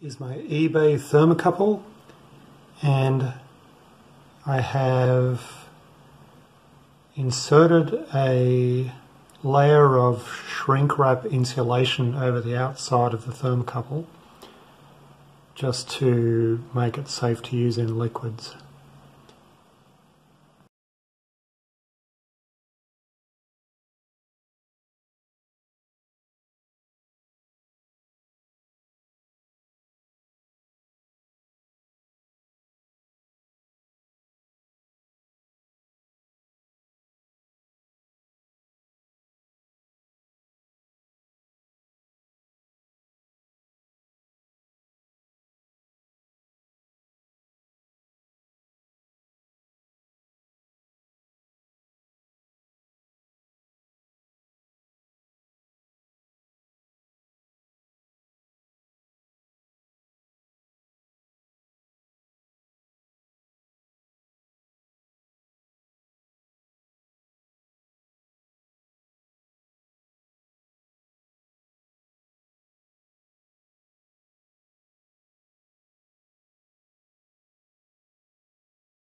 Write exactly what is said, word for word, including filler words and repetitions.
is my eBay thermocouple, and I have inserted a layer of shrink wrap insulation over the outside of the thermocouple just to make it safe to use in liquids.